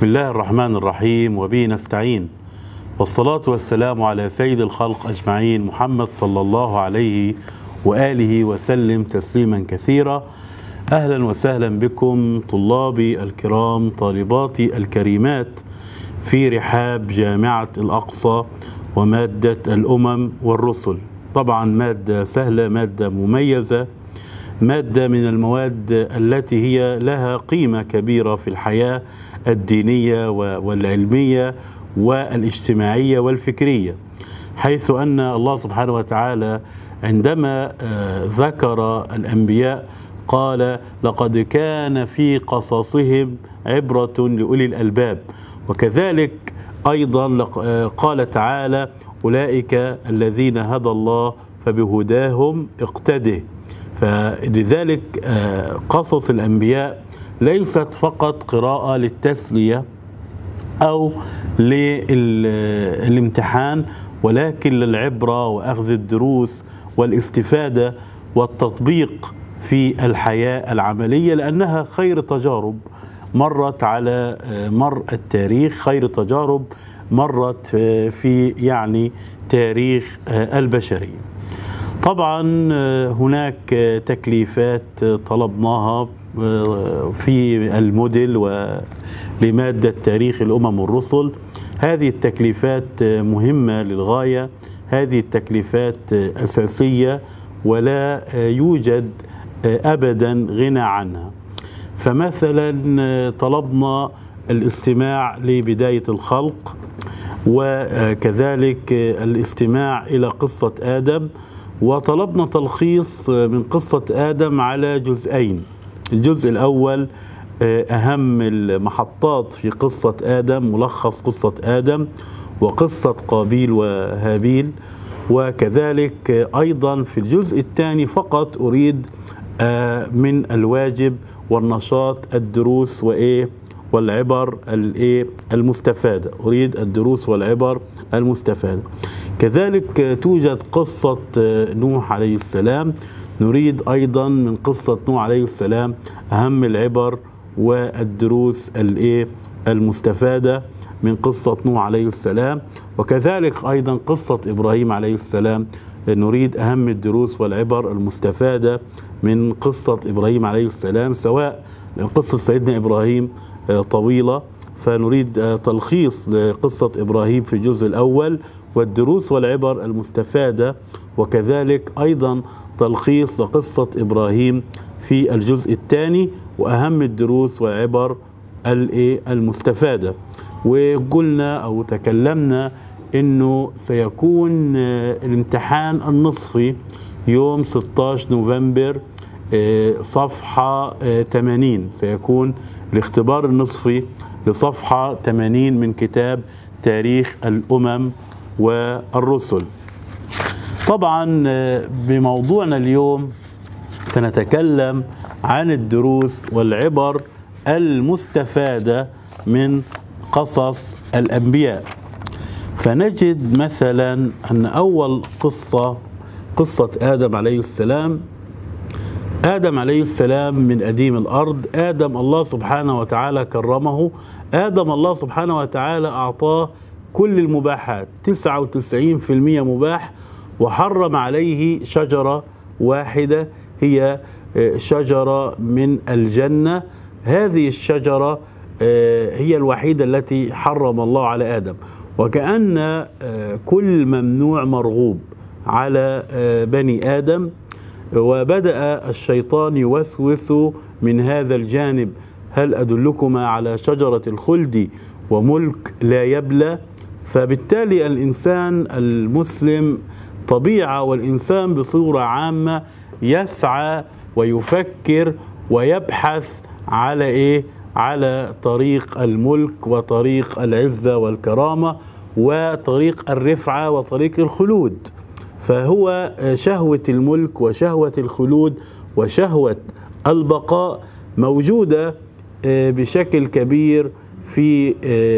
بسم الله الرحمن الرحيم وبه نستعين، والصلاة والسلام على سيد الخلق أجمعين محمد صلى الله عليه وآله وسلم تسليما كثيرا. أهلا وسهلا بكم طلابي الكرام، طالباتي الكريمات في رحاب جامعة الأقصى ومادة الأمم والرسل. طبعا مادة سهلة، مادة مميزة، مادة من المواد التي هي لها قيمة كبيرة في الحياة الدينية والعلمية والاجتماعية والفكرية، حيث أن الله سبحانه وتعالى عندما ذكر الأنبياء قال: لقد كان في قصصهم عبرة لأولي الألباب. وكذلك أيضا قال تعالى: أولئك الذين هدى الله فبهداهم اقتده. فلذلك قصص الأنبياء ليست فقط قراءة للتسلية أو للامتحان، ولكن للعبرة وأخذ الدروس والاستفادة والتطبيق في الحياة العملية، لأنها خير تجارب مرت على مر التاريخ، خير تجارب مرت في تاريخ البشرية. طبعا هناك تكليفات طلبناها في الموديل ولمادة تاريخ الأمم والرسل. هذه التكليفات مهمة للغاية، هذه التكليفات أساسية ولا يوجد أبدا غنى عنها. فمثلا طلبنا الاستماع لبداية الخلق، وكذلك الاستماع إلى قصة آدم، وطلبنا تلخيص من قصة آدم على جزئين. الجزء الأول أهم المحطات في قصة آدم، ملخص قصة آدم وقصة قابيل وهابيل. وكذلك أيضا في الجزء الثاني فقط أريد من الواجب والنشاط الدروس والعبر المستفادة، أريد الدروس والعبر المستفادة. كذلك توجد قصة نوح عليه السلام، نريد أيضا من قصة نوح عليه السلام أهم العبر والدروس المستفادة من قصة نوح عليه السلام. وكذلك أيضا قصة إبراهيم عليه السلام، نريد أهم الدروس والعبر المستفادة من قصة إبراهيم عليه السلام، سواء قصة سيدنا إبراهيم طويلة فنريد تلخيص قصة إبراهيم في الجزء الأول والدروس والعبر المستفادة، وكذلك أيضا تلخيص لقصة إبراهيم في الجزء الثاني وأهم الدروس والعبر المستفادة. وقلنا أو تكلمنا أنه سيكون الامتحان النصفي يوم 16 نوفمبر صفحة 80، سيكون الاختبار النصفي لصفحة 80 من كتاب تاريخ الأمم والرسل. طبعا بموضوعنا اليوم سنتكلم عن الدروس والعبر المستفادة من قصص الأنبياء. فنجد مثلا أن أول قصة آدم عليه السلام. آدم عليه السلام من أديم الأرض، آدم الله سبحانه وتعالى كرمه، آدم الله سبحانه وتعالى أعطاه كل المباحات، 99% مباح، وحرم عليه شجرة واحدة هي شجرة من الجنة. هذه الشجرة هي الوحيدة التي حرم الله على آدم، وكأن كل ممنوع مرغوب على بني آدم. وبدأ الشيطان يوسوس من هذا الجانب: هل أدلكما على شجرة الخلد وملك لا يبلى؟ فبالتالي الإنسان المسلم طبيعة، والإنسان بصورة عامة يسعى ويفكر ويبحث على على طريق الملك وطريق العزة والكرامة وطريق الرفعة وطريق الخلود. فهو شهوة الملك وشهوة الخلود وشهوة البقاء موجودة بشكل كبير في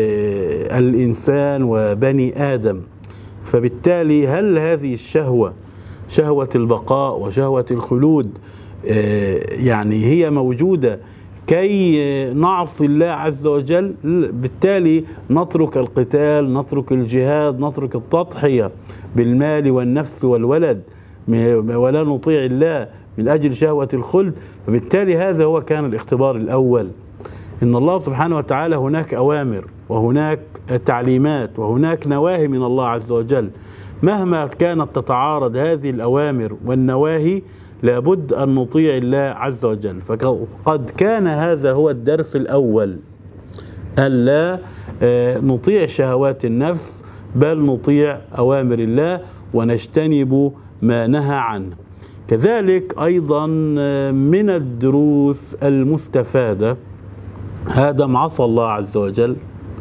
الإنسان وبني آدم. فبالتالي هل هذه الشهوة، شهوة البقاء وشهوة الخلود، هي موجودة كي نعصي الله عز وجل، بالتالي نترك القتال، نترك الجهاد، نترك التضحية بالمال والنفس والولد، ولا نطيع الله من أجل شهوة الخلد. فبالتالي هذا هو كان الاختبار الأول. إن الله سبحانه وتعالى هناك أوامر وهناك تعليمات وهناك نواهي من الله عز وجل، مهما كانت تتعارض هذه الأوامر والنواهي لابد أن نطيع الله عز وجل. فقد كان هذا هو الدرس الأول، ألا نطيع شهوات النفس، بل نطيع أوامر الله ونجتنب ما نهى عنه. كذلك أيضا من الدروس المستفادة، آدم عصى الله عز وجل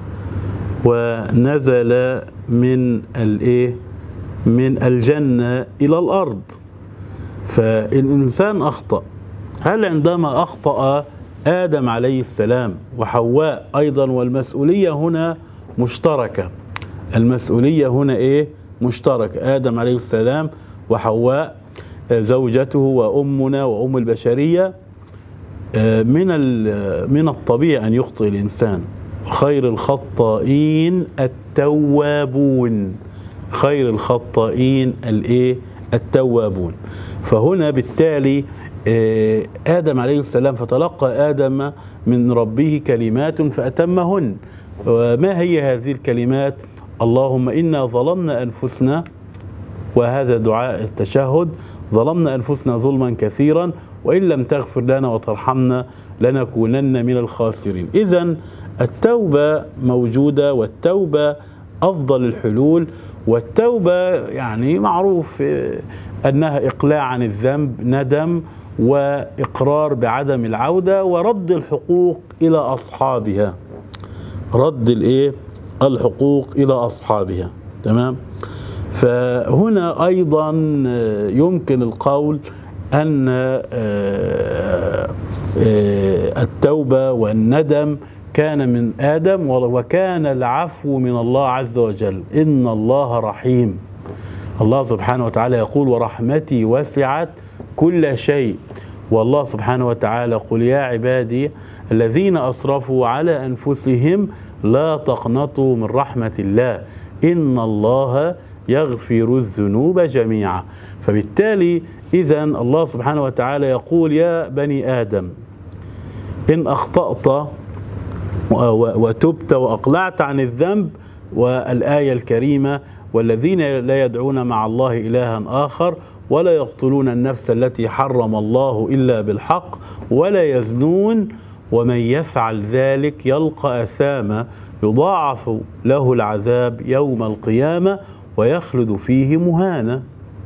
ونزل من الجنة إلى الأرض، فالإنسان أخطأ. هل عندما أخطأ آدم عليه السلام وحواء أيضا، والمسؤولية هنا مشتركة، المسؤولية هنا مشتركة، آدم عليه السلام وحواء زوجته وأمنا وأم البشرية، من الطبيعي أن يخطئ الإنسان، خير الخطائين التوابون، خير الخطائين التوابون. فهنا بالتالي آدم عليه السلام فتلقى آدم من ربه كلمات فأتمهن. وما هي هذه الكلمات؟ اللهم إنا ظلمنا أنفسنا، وهذا دعاء التشهد، ظلمنا أنفسنا ظلما كثيرا وإن لم تغفر لنا وترحمنا لنكونن من الخاسرين. إذن التوبة موجودة، والتوبة أفضل الحلول، والتوبة يعني معروف أنها إقلاع عن الذنب، ندم وإقرار بعدم العودة، ورد الحقوق إلى أصحابها، رد الحقوق إلى أصحابها. تمام. فهنا أيضا يمكن القول أن التوبة والندم كان من آدم، وكان العفو من الله عز وجل. إن الله رحيم، الله سبحانه وتعالى يقول ورحمتي وسعت كل شيء. والله سبحانه وتعالى قل يا عبادي الذين أسرفوا على أنفسهم لا تقنطوا من رحمة الله إن الله يغفر الذنوب جميعا. فبالتالي إذن الله سبحانه وتعالى يقول يا بني آدم إن أخطأت وتبت وأقلعت عن الذنب، والآية الكريمة والذين لا يدعون مع الله إلها آخر ولا يقتلون النفس التي حرم الله إلا بالحق ولا يزنون ومن يفعل ذلك يلقى أثاما يضاعف له العذاب يوم القيامة ويخلد فيه مهانا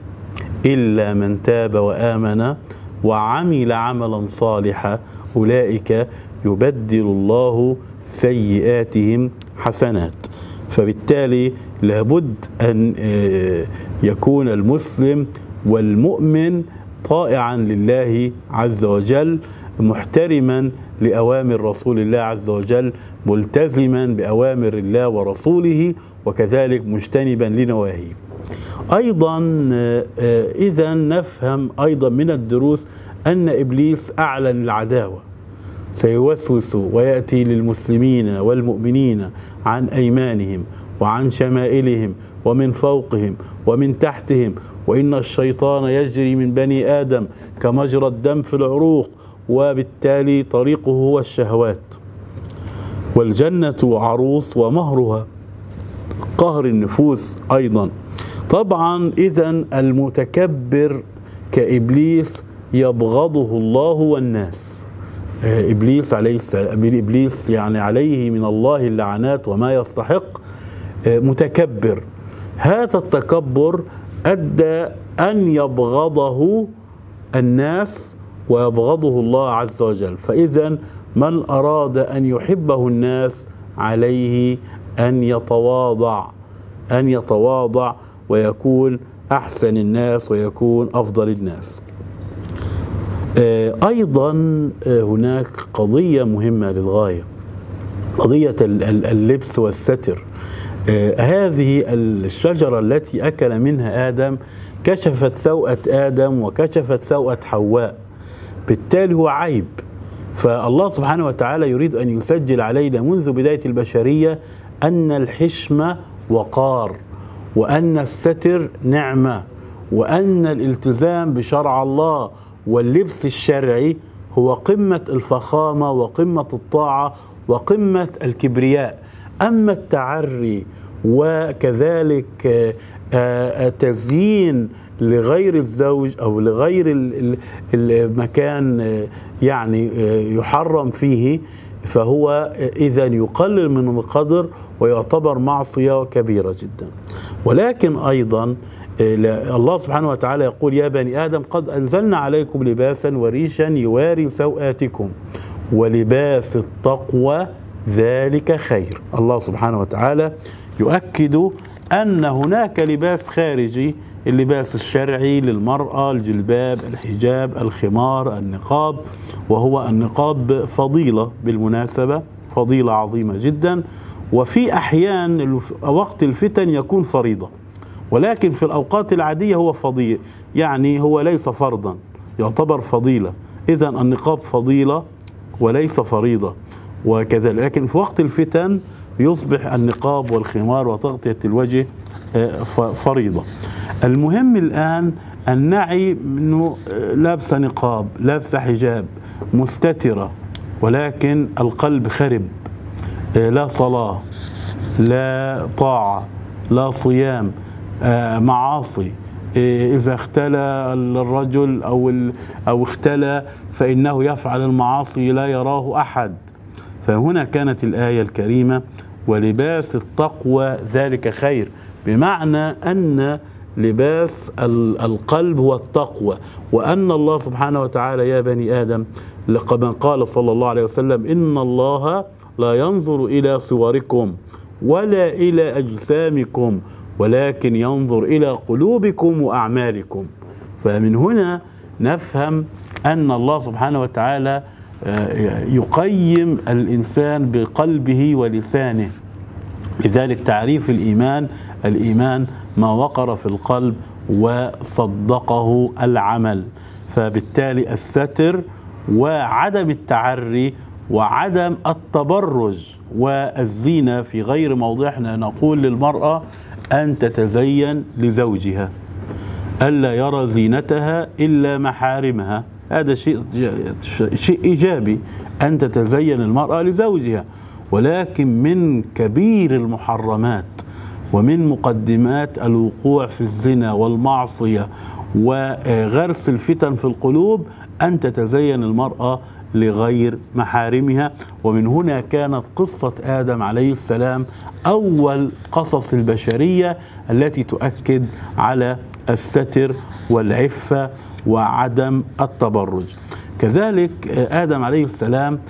إلا من تاب وآمن وعمل عملا صالحا أولئك يبدل الله سيئاتهم حسنات. فبالتالي لابد أن يكون المسلم والمؤمن طائعا لله عز وجل، محترما لأوامر رسول الله عز وجل، ملتزما بأوامر الله ورسوله، وكذلك مجتنبا لنواهيه. أيضا إذا نفهم أيضا من الدروس أن إبليس أعلن العداوة، سيوسوس ويأتي للمسلمين والمؤمنين عن أيمانهم وعن شمائلهم ومن فوقهم ومن تحتهم، وإن الشيطان يجري من بني آدم كمجرى الدم في العروق، وبالتالي طريقه هو الشهوات، والجنة عروس ومهرها قهر النفوس أيضا. طبعا إذن المتكبر كإبليس يبغضه الله والناس. إبليس عليه السلام، إبليس يعني عليه من الله اللعنات وما يستحق، متكبر. هذا التكبر أدى أن يبغضه الناس ويبغضه الله عز وجل. فإذا من أراد أن يحبه الناس عليه أن يتواضع ويكون أحسن الناس ويكون أفضل الناس. أيضا هناك قضية مهمة للغاية، قضية اللبس والستر. هذه الشجرة التي أكل منها آدم كشفت سوءة آدم وكشفت سوءة حواء، بالتالي هو عيب. فالله سبحانه وتعالى يريد أن يسجل علينا منذ بداية البشرية أن الحشمة وقار، وأن الستر نعمة، وأن الالتزام بشرع الله واللبس الشرعي هو قمة الفخامة وقمة الطاعة وقمة الكبرياء. أما التعري وكذلك تزيين لغير الزوج أو لغير المكان يعني يحرم فيه، فهو إذا يقلل من القدر ويعتبر معصية كبيرة جدا. ولكن أيضا الله سبحانه وتعالى يقول: يا بني آدم قد أنزلنا عليكم لباسا وريشا يواري سوآتكم ولباس التقوى ذلك خير. الله سبحانه وتعالى يؤكد أن هناك لباس خارجي، اللباس الشرعي للمرأة، الجلباب، الحجاب، الخمار، النقاب، وهو النقاب فضيلة بالمناسبة، فضيلة عظيمة جدا، وفي أحيان وقت الفتن يكون فريضة، ولكن في الأوقات العادية هو فضيل، يعني هو ليس فرضا، يعتبر فضيلة. إذن النقاب فضيلة وليس فريضة وكذلك، لكن في وقت الفتن يصبح النقاب والخمار وتغطية الوجه فريضة. المهم الآن أن نعي أنه لابسة نقاب، لابسة حجاب، مستترة، ولكن القلب خرب، لا صلاة، لا طاعة، لا صيام، معاصي. إذا اختلى الرجل أو اختلى فإنه يفعل المعاصي لا يراه أحد. فهنا كانت الآية الكريمة: ولباس التقوى ذلك خير، بمعنى أن لباس القلب هو التقوى، وأن الله سبحانه وتعالى: يا بني آدم، كما قال صلى الله عليه وسلم: إن الله لا ينظر إلى صوركم ولا إلى أجسامكم ولكن ينظر إلى قلوبكم وأعمالكم. فمن هنا نفهم أن الله سبحانه وتعالى يقيم الإنسان بقلبه ولسانه. لذلك تعريف الإيمان ما وقر في القلب وصدقه العمل. فبالتالي الستر وعدم التعري وعدم التبرج والزينة في غير موضعنا. نقول للمرأة أن تتزين لزوجها، ألا يرى زينتها إلا محارمها، هذا شيء إيجابي، أن تتزين المرأة لزوجها. ولكن من كبير المحرمات ومن مقدمات الوقوع في الزنا والمعصية وغرس الفتن في القلوب أن تتزين المرأة لغير محارمها. ومن هنا كانت قصة آدم عليه السلام أول قصص البشرية التي تؤكد على الستر والعفة وعدم التبرج. كذلك آدم عليه السلام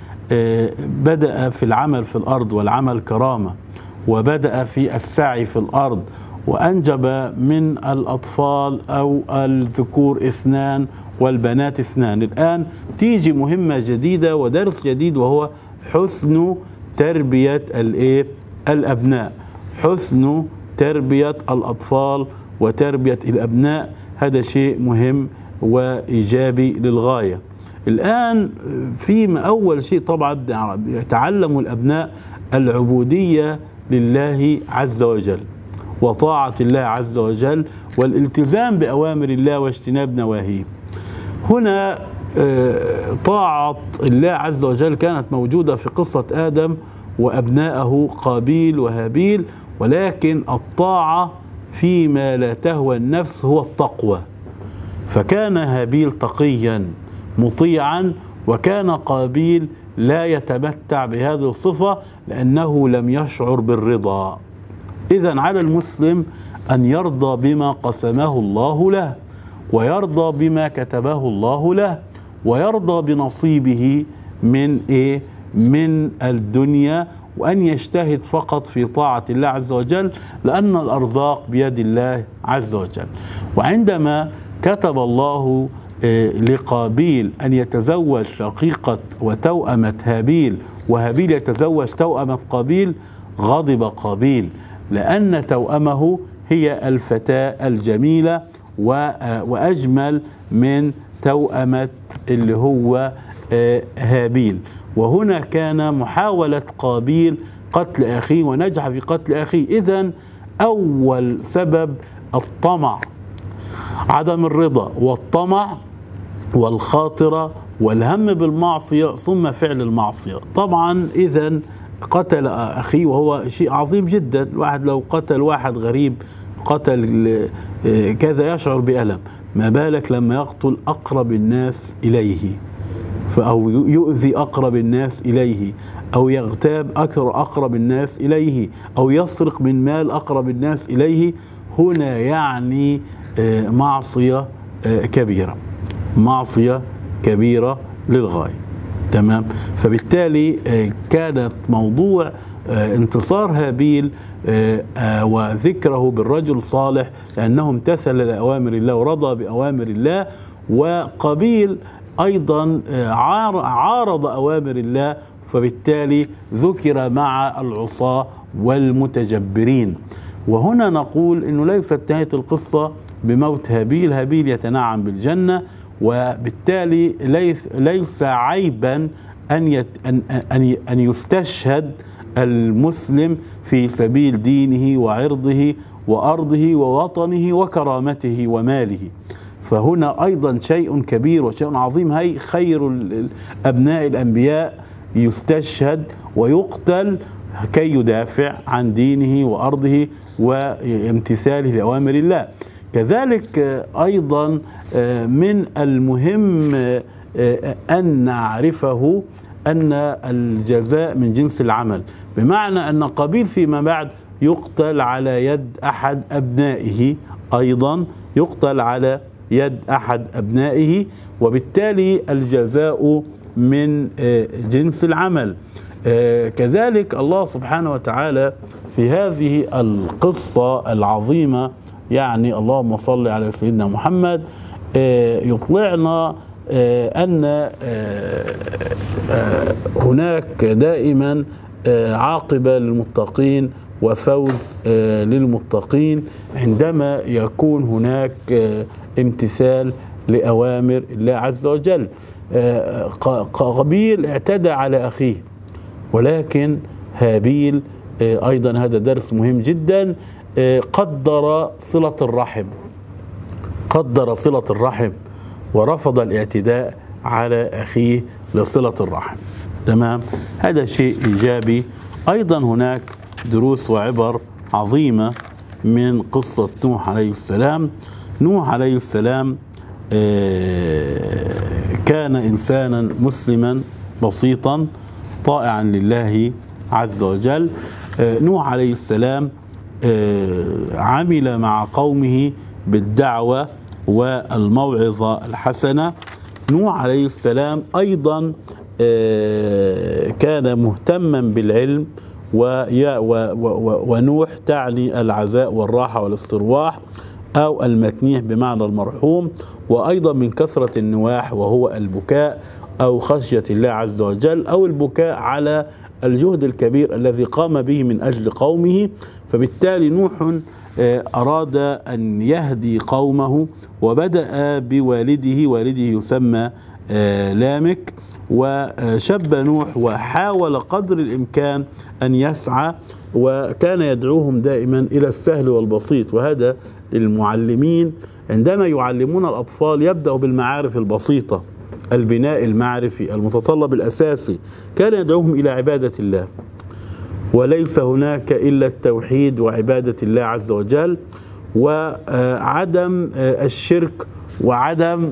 بدأ في العمل في الأرض والعمل كرامة، وبدأ في السعي في الأرض، وأنجب من الأطفال أو الذكور 2 والبنات 2. الآن تيجي مهمة جديدة ودرس جديد، وهو حسن تربية الأبناء، حسن تربية الأطفال وتربية الأبناء. هذا شيء مهم وإيجابي للغاية. الآن في أول شيء طبعا يتعلم الأبناء العبودية لله عز وجل وطاعة الله عز وجل والالتزام بأوامر الله واجتناب نواهيه. هنا طاعة الله عز وجل كانت موجودة في قصة آدم وأبنائه قابيل وهابيل، ولكن الطاعة فيما لا تهوى النفس هو التقوى. فكان هابيل تقيا مطيعا، وكان قابيل لا يتمتع بهذه الصفة لأنه لم يشعر بالرضا. إذن على المسلم أن يرضى بما قسمه الله له، ويرضى بما كتبه الله له، ويرضى بنصيبه من الدنيا، وأن يجتهد فقط في طاعة الله عز وجل، لأن الأرزاق بيد الله عز وجل. وعندما كتب الله لقابيل أن يتزوج شقيقة وتوأمة هابيل، وهابيل يتزوج توأمة قابيل، غضب قابيل، لأن توأمه هي الفتاة الجميلة وأجمل من توأمة اللي هو هابيل. وهنا كان محاولة قابيل قتل أخيه ونجح في قتل أخيه. إذن أول سبب الطمع، عدم الرضا والطمع والخاطرة والهم بالمعصية ثم فعل المعصية. طبعا إذن قتل أخيه وهو شيء عظيم جدا. الواحد لو قتل واحد غريب، قتل كذا، يشعر بألم، ما بالك لما يقتل أقرب الناس إليه، أو يؤذي أقرب الناس إليه، أو يغتاب أقرب الناس إليه، أو يسرق من مال أقرب الناس إليه. هنا يعني معصية كبيرة، معصية كبيرة للغاية. تمام. فبالتالي كانت موضوع انتصار هابيل وذكره بالرجل الصالح لأنه امتثل لأوامر الله ورضى بأوامر الله، وقابيل أيضا عارض أوامر الله، فبالتالي ذكر مع العصاة والمتجبرين. وهنا نقول إنه ليست نهاية القصة بموت هابيل، هابيل يتنعم بالجنة، وبالتالي ليس عيبا أن يستشهد المسلم في سبيل دينه وعرضه وأرضه ووطنه وكرامته وماله. فهنا أيضا شيء كبير وشيء عظيم. هي خير أبناء الأنبياء يستشهد ويقتل كي يدافع عن دينه وأرضه وامتثاله لأوامر الله. كذلك أيضا من المهم أن نعرفه أن الجزاء من جنس العمل، بمعنى أن قابيل فيما بعد يقتل على يد أحد أبنائه، أيضا يقتل على يد أحد أبنائه، وبالتالي الجزاء من جنس العمل. كذلك الله سبحانه وتعالى في هذه القصة العظيمة، يعني اللهم صل على سيدنا محمد، يطلعنا أن هناك دائما عاقبة للمتقين وفوز للمتقين عندما يكون هناك امتثال لأوامر الله عز وجل. قابيل اعتدى على أخيه، ولكن هابيل أيضا، هذا درس مهم جدا، قدر صلة الرحم، قدر صلة الرحم ورفض الاعتداء على أخيه لصلة الرحم. تمام. هذا شيء إيجابي. أيضا هناك دروس وعبر عظيمة من قصة نوح عليه السلام. نوح عليه السلام كان إنسانا مسلما بسيطا طائعا لله عز وجل. نوح عليه السلام عمل مع قومه بالدعوة والموعظة الحسنة. نوح عليه السلام أيضا كان مهتما بالعلم، ونوح تعني العزاء والراحة والاسترواح أو المتنيح بمعنى المرحوم، وأيضا من كثرة النواح وهو البكاء أو خشية الله عز وجل، أو البكاء على الجهد الكبير الذي قام به من أجل قومه. فبالتالي نوح أراد أن يهدي قومه، وبدأ بوالده، والده يسمى لامك، وشب نوح وحاول قدر الإمكان أن يسعى، وكان يدعوهم دائما إلى السهل والبسيط. وهذا للمعلمين عندما يعلمون الأطفال يبدأ بالمعارف البسيطة، البناء المعرفي المتطلب الأساسي. كان يدعوهم إلى عبادة الله، وليس هناك إلا التوحيد وعبادة الله عز وجل، وعدم الشرك، وعدم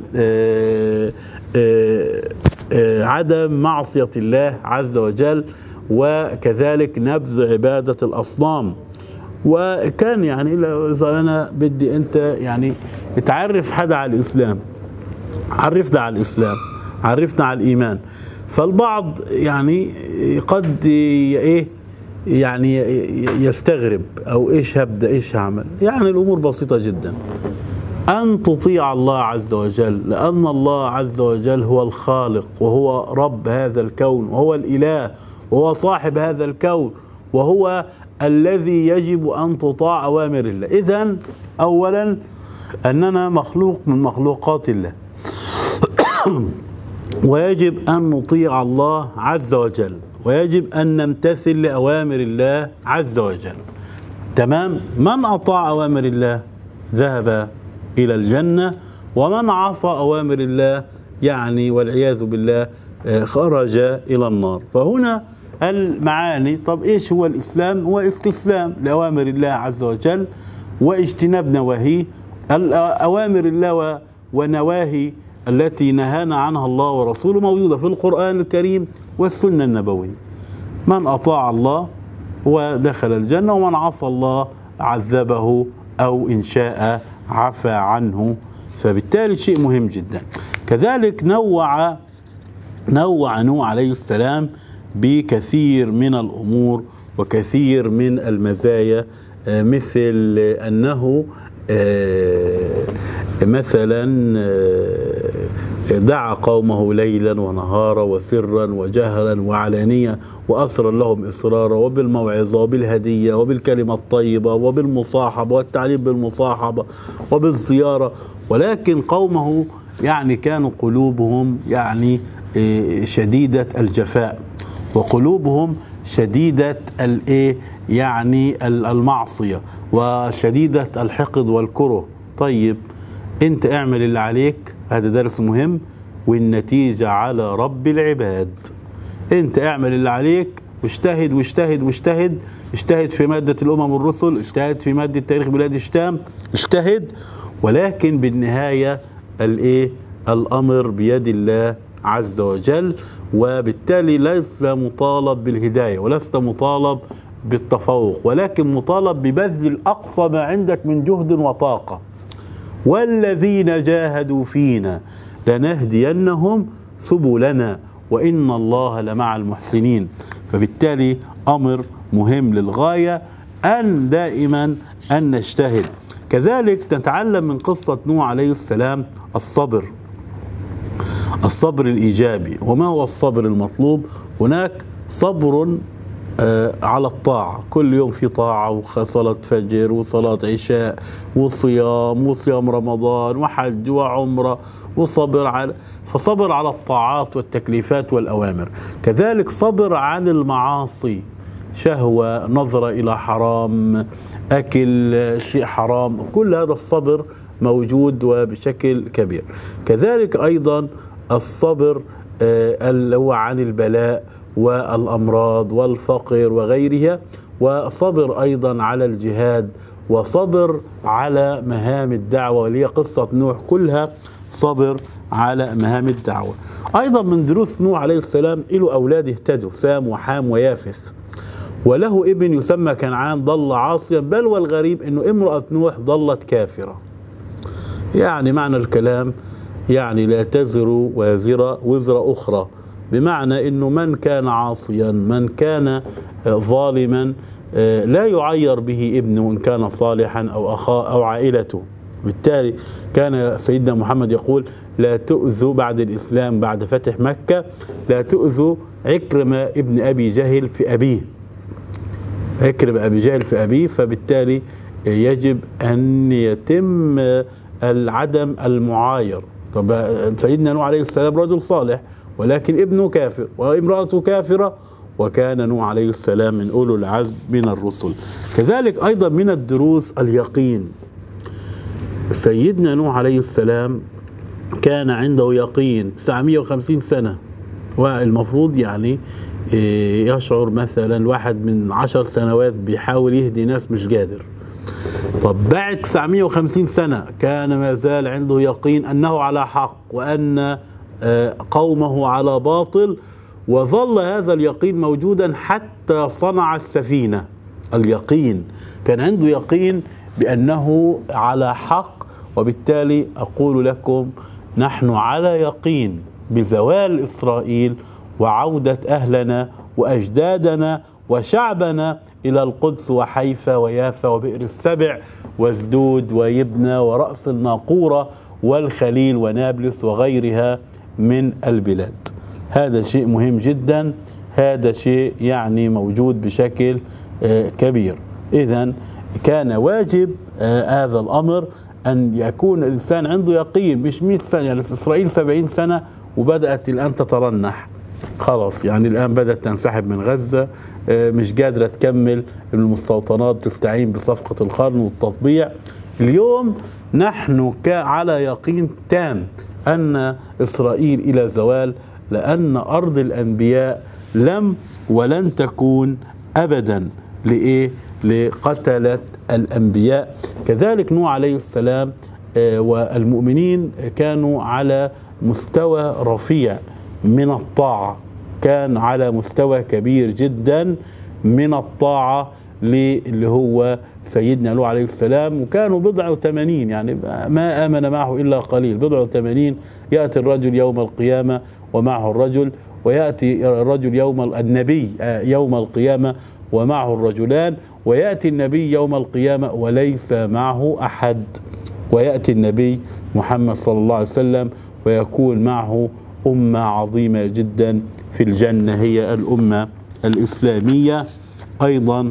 عدم معصية الله عز وجل، وكذلك نبذ عبادة الأصنام. وكان يعني إذا أنا بدي أنت يعني تعرف حدا على الإسلام، عرفنا على الإسلام، عرفنا على الإيمان. فالبعض يعني قد يعني يستغرب، أو إيش هبدأ إيش هعمل. يعني الأمور بسيطة جدا، أن تطيع الله عز وجل، لأن الله عز وجل هو الخالق وهو رب هذا الكون وهو الإله وهو صاحب هذا الكون، وهو الذي يجب أن تطاع أوامر الله. إذن أولا أننا مخلوق من مخلوقات الله. ويجب أن نطيع الله عز وجل، ويجب أن نمتثل لأوامر الله عز وجل. تمام؟ من أطاع أوامر الله ذهب إلى الجنة، ومن عصى أوامر الله يعني والعياذ بالله خرج إلى النار. فهنا المعاني. طب إيش هو الإسلام؟ هو استسلام لأوامر الله عز وجل واجتناب نواهيه. أوامر الله ونواهي التي نهانا عنها الله ورسوله موجودة في القرآن الكريم والسنة النبوية. من أطاع الله ودخل الجنة، ومن عصى الله عذبه أو إن شاء عفى عنه. فبالتالي شيء مهم جدا. كذلك نوع نوح عليه السلام بكثير من الأمور وكثير من المزايا، مثل أنه مثلا دعا قومه ليلا ونهارا وسرا وجهرا وعلانية، وأسرا لهم إسرارا، وبالموعظة وبالهدية وبالكلمة الطيبة وبالمصاحبة والتعليم بالمصاحبة وبالزيارة. ولكن قومه يعني كانوا قلوبهم يعني شديدة الجفاء، وقلوبهم شديدة يعني المعصية، وشديدة الحقد والكره. طيب انت اعمل اللي عليك، هذا درس مهم، والنتيجة على رب العباد. انت اعمل اللي عليك واجتهد واجتهد واجتهد، اجتهد في مادة الأمم والرسل، اجتهد في مادة تاريخ بلاد الشام، اجتهد، ولكن بالنهاية الأمر بيد الله عز وجل. وبالتالي ليس مطالب بالهداية ولست مطالب بالتفوق، ولكن مطالب ببذل أقصى ما عندك من جهد وطاقة. والذين جاهدوا فينا لنهدينهم سبلنا وإن الله لمع المحسنين. فبالتالي أمر مهم للغاية أن دائما أن نجتهد. كذلك نتعلم من قصة نوح عليه السلام الصبر الإيجابي. وما هو الصبر المطلوب؟ هناك صبر على الطاعة، كل يوم في طاعة، وصلاة فجر وصلاة عشاء وصيام رمضان وحج وعمرة وصبر فصبر على الطاعات والتكليفات والأوامر. كذلك صبر عن المعاصي، شهوة، نظرة إلى حرام، أكل شيء حرام، كل هذا الصبر موجود وبشكل كبير. كذلك أيضا الصبر اللي هو عن البلاء والأمراض والفقر وغيرها، وصبر أيضا على الجهاد، وصبر على مهام الدعوة، واللي هي قصة نوح كلها صبر على مهام الدعوة. أيضا من دروس نوح عليه السلام له أولاد اهتدوا، سام وحام ويافث، وله ابن يسمى كنعان ضل عاصيا، بل والغريب أنه امرأة نوح ضلت كافرة. يعني معنى الكلام يعني لا تزر وازرة وزر أخرى، بمعنى أنه من كان عاصيا، من كان ظالما، لا يعير به ابنه إن كان صالحا أو أخاه أو عائلته. بالتالي كان سيدنا محمد يقول: لا تؤذوا بعد الإسلام، بعد فتح مكة، لا تؤذوا عكرمة ابن أبي جهل في أبيه، عكرمة أبي جهل في أبيه. فبالتالي يجب أن يتم العدم المعاير. طب سيدنا نوح عليه السلام رجل صالح، ولكن ابنه كافر وامرأته كافرة، وكان نوح عليه السلام من أولو العزم من الرسل. كذلك أيضا من الدروس اليقين. سيدنا نوح عليه السلام كان عنده يقين 950 سنة، والمفروض يعني يشعر مثلا واحد من 10 سنوات بيحاول يهدي ناس مش قادر. طب بعد 950 سنة كان ما زال عنده يقين أنه على حق وأن قومه على باطل، وظل هذا اليقين موجودا حتى صنع السفينة. اليقين، كان عنده يقين بأنه على حق. وبالتالي أقول لكم نحن على يقين بزوال إسرائيل وعودة أهلنا وأجدادنا وشعبنا إلى القدس وحيفا ويافا وبئر السبع وزدود ويبنى ورأس الناقورة والخليل ونابلس وغيرها من البلاد. هذا شيء مهم جدا، هذا شيء يعني موجود بشكل كبير. إذن كان واجب هذا الأمر أن يكون الإنسان عنده يقين، مش 100 سنة، يعني إسرائيل 70 سنة وبدأت الآن تترنح خلاص، يعني الآن بدأت تنسحب من غزة، مش قادرة تكمل، المستوطنات تستعين بصفقة القرن والتطبيع. اليوم نحن على يقين تام أن إسرائيل إلى زوال، لأن أرض الأنبياء لم ولن تكون أبدا لإيه؟ لقتلة الأنبياء. كذلك نوح عليه السلام والمؤمنين كانوا على مستوى رفيع من الطاعة، كان على مستوى كبير جدا من الطاعة اللي هو سيدنا نوح عليه السلام، وكانوا 80 يعني ما آمن معه إلا قليل، 80. يأتي الرجل يوم القيامة ومعه الرجل، ويأتي الرجل النبي يوم القيامة ومعه الرجلان، ويأتي النبي يوم القيامة وليس معه أحد، ويأتي النبي محمد صلى الله عليه وسلم ويكون معه أمة عظيمة جدا في الجنة، هي الأمة الإسلامية. أيضا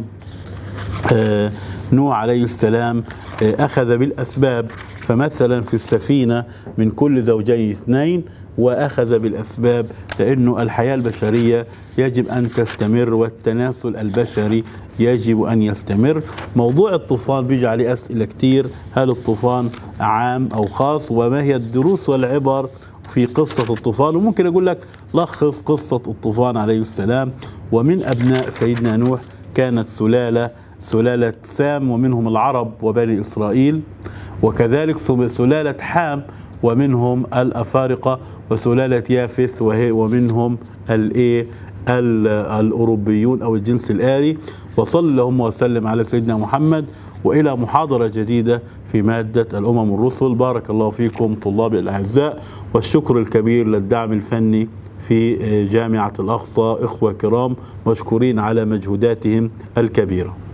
نوح عليه السلام أخذ بالأسباب، فمثلا في السفينة من كل زوجين 2، وأخذ بالأسباب لأنه الحياة البشرية يجب أن تستمر، والتناسل البشري يجب أن يستمر. موضوع الطوفان بيجي عليه أسئلة كتير، هل الطوفان عام أو خاص، وما هي الدروس والعبر في قصة الطوفان؟ وممكن أقول لك لخص قصة الطوفان عليه السلام. ومن أبناء سيدنا نوح كانت سلالة سام، ومنهم العرب وبني إسرائيل، وكذلك سلالة حام ومنهم الأفارقة، وسلالة يافث ومنهم الأوروبيون أو الجنس الآري. وصلى اللهم وسلم على سيدنا محمد، وإلى محاضرة جديدة في مادة الأمم الرسل. بارك الله فيكم طلابي الأعزاء، والشكر الكبير للدعم الفني في جامعة الأقصى، إخوة كرام مشكورين على مجهوداتهم الكبيرة.